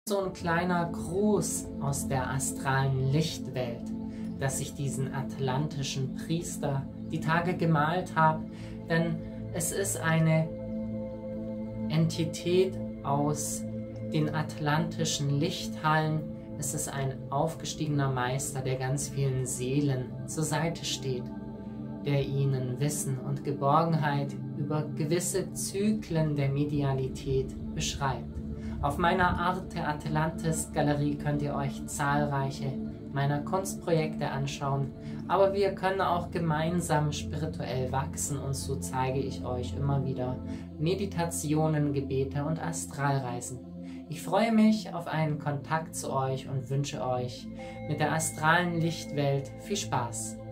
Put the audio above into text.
So ein kleiner Gruß aus der astralen Lichtwelt, dass ich diesen atlantischen Priester die Tage gemalt habe, denn es ist eine Entität aus den atlantischen Lichthallen. Es ist ein aufgestiegener Meister, der ganz vielen Seelen zur Seite steht, der ihnen Wissen und Geborgenheit über gewisse Zyklen der Medialität beschreibt. Auf meiner Arte Atlantis Galerie könnt ihr euch zahlreiche meiner Kunstprojekte anschauen, aber wir können auch gemeinsam spirituell wachsen und so zeige ich euch immer wieder Meditationen, Gebete und Astralreisen. Ich freue mich auf einen Kontakt zu euch und wünsche euch mit der astralen Lichtwelt viel Spaß.